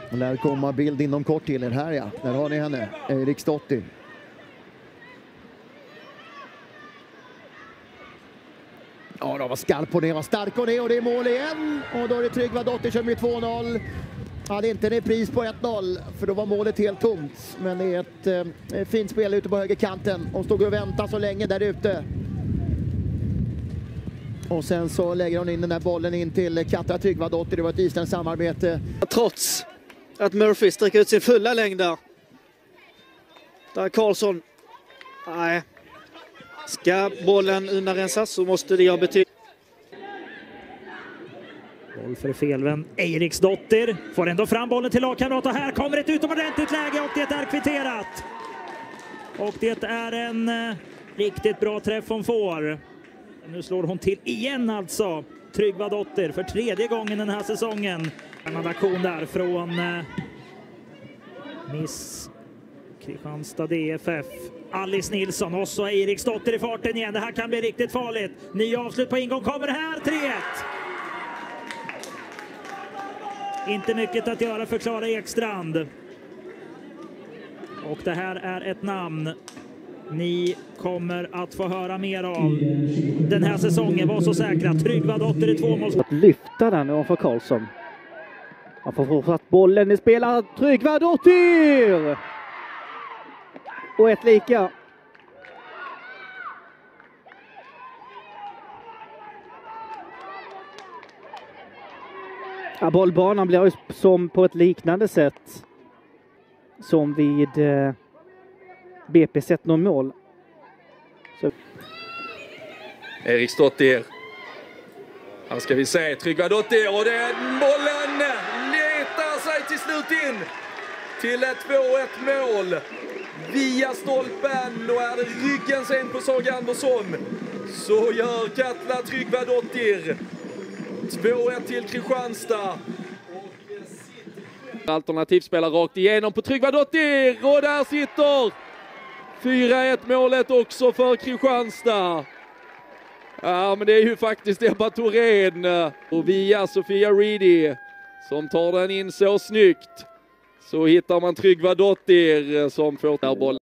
Det lär komma bild inom kort till er här, ja. Där har ni henne, Eriksdottir. Ja, de var skarp på det, var stark och det, och det är mål igen. Och då är det Tryggvadottir som är 2-0. Hade inte en repris på 1-0, för då var målet helt tomt. Men det är ett fint spel ute på högerkanten. Och stod och väntade så länge där ute. Och sen så lägger hon in den där bollen in till Katra Tryggvadottir. Det var ett isländskt samarbete. Trots att Murphy sträcker ut sin fulla längd där. Där Karlsson. Nej. Ska bollen undanrensas så måste det göra betydelse. Boll för felvänd. Eriksdottir får ändå fram bollen till lagkamrat. Och här kommer ett utomordentligt läge och det är kvitterat. Och det är en riktigt bra träff hon får. Nu slår hon till igen alltså. Tryggvadottir för 3:e gången den här säsongen. En aktion där från Miss Kristianstad DFF. Alice Nilsson och så Eriksdottir i farten igen. Det här kan bli riktigt farligt. Ny avslut på ingång kommer här. 3-1. Inte mycket att göra för Klara Ekstrand. Och det här är ett namn ni kommer att få höra mer av den här säsongen. Var så säkra. Tryggvadottir i 2 mål. Att lyfta den ovanför Karlsson. Han får fortsatt bollen i spelar. Tryggvadottir! Och ett lika. Ja, bollbanan blir ju som på ett liknande sätt som vid BP sett någon mål. Så. Eriksdottir. Här ska vi se Tryggvadottir och den bollen letar sig till slut in till ett 2-1 mål via stolpen, och är det ryggen sen på Saga Andersson så gör Katla Tryggvadottir 2-1 till Kristianstad. Alternativspelar rakt igenom på Tryggvadottir och där sitter 4-1 målet också för Kristianstad. Ja, men det är ju faktiskt Ebba Thorén och via Sofia Reedy som tar den in så snyggt. Så hittar man Tryggvadottir som får den här bollen.